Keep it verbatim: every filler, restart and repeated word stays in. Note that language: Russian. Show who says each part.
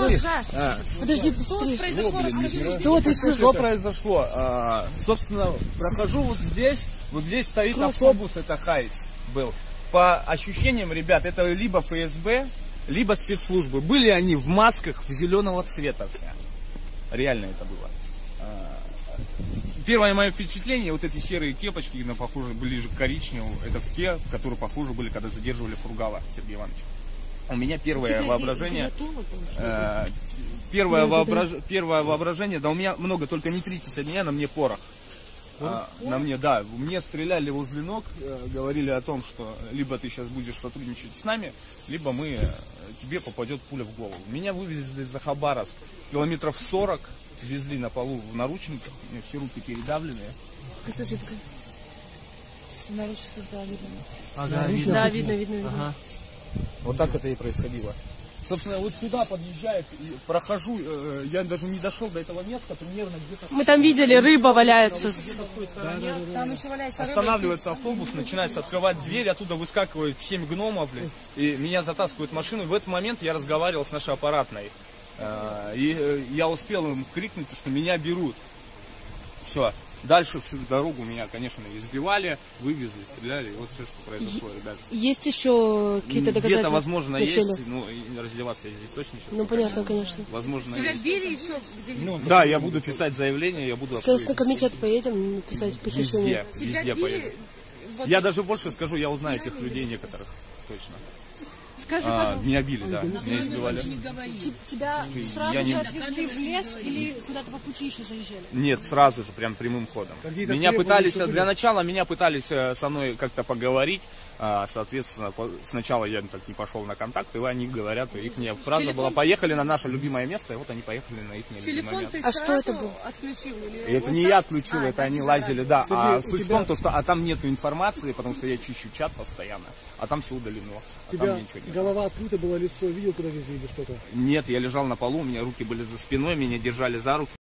Speaker 1: А.
Speaker 2: Подожди, быстрее.
Speaker 1: Произошло, расскажи.
Speaker 2: Что ты
Speaker 1: Что произошло? А, собственно, прохожу вот здесь. Вот здесь стоит автобус, это Хайс был. По ощущениям, ребят, это либо эф эс бэ, либо спецслужбы. Были они в масках в зеленого цвета все. Реально это было. Первое мое впечатление, вот эти серые кепочки, на похоже, ближе к коричневому, это те, которые похожи были, когда задерживали Фургала Сергея Ивановича. У меня первое воображение, э, первое, воображ, первое воображение, да у меня много, только не тритесь от меня, на мне порох. А, на мне, да, мне стреляли возле ног, э, говорили о том, что либо ты сейчас будешь сотрудничать с нами, либо мы, э, тебе попадет пуля в голову. Меня вывезли за Хабаровск километров сорок. Везли на полу в наручниках, у меня все руки передавленные.
Speaker 2: Послушай, наручники, да, видно.
Speaker 1: Ага, видно.
Speaker 2: Да, видно, видно, видно. Ага.
Speaker 1: Вот так это и происходило. Собственно, вот сюда подъезжает, прохожу, э, я даже не дошел до этого места, примерно где-то...
Speaker 2: Мы там видели, рыба валяется.
Speaker 1: С... Да, да, да, да.
Speaker 2: Там еще валяется рыба.
Speaker 1: Останавливается автобус, начинается открывать дверь, оттуда выскакивают семь гномов, блин, и меня затаскивают в машину. И в этот момент я разговаривал с нашей аппаратной. И я успел им крикнуть, что меня берут. Все. Дальше всю дорогу меня, конечно, избивали, вывезли, стреляли. И вот все, что произошло, ребята.
Speaker 2: Есть еще какие-то доказательства?
Speaker 1: Где-то, возможно, есть. Ну, раздеваться я здесь точно еще.
Speaker 2: Ну, понятно, конечно.
Speaker 1: Возможно,
Speaker 3: Тебя
Speaker 1: есть.
Speaker 3: били еще где-нибудь?
Speaker 1: Ну, да, я буду писать заявление, я буду...
Speaker 2: В Следственный комитет поедем писать похищение.
Speaker 1: Везде, везде поеду. Я даже больше скажу, я узнаю этих людей некоторых. Точно.
Speaker 3: Скажи,
Speaker 1: а,
Speaker 3: пожалуйста.
Speaker 1: Меня били, да, меня избивали.
Speaker 2: Тебя сразу
Speaker 1: я
Speaker 2: же
Speaker 1: не...
Speaker 2: отвезли в лес или куда-то по пути еще заезжали?
Speaker 1: Нет, сразу же, прям прямым ходом. Меня пытались, для начала меня пытались со мной как-то поговорить, соответственно, сначала я так не пошел на контакт, и они говорят, их фраза Телефон... была: поехали на наше любимое место, и вот они поехали на их любимое место.
Speaker 2: А что это было?
Speaker 3: Отключил, или
Speaker 1: это не я отключил, а, это они лазили, да. Сергей, а суть тебя... в том, что а там нету информации, потому что я чищу чат постоянно, а там все удалено. А
Speaker 4: тебя
Speaker 1: там ничего нет.
Speaker 4: Голова открыта была, лицо видел, куда везли или что-то?
Speaker 1: Нет, я лежал на полу, у меня руки были за спиной, меня держали за руки.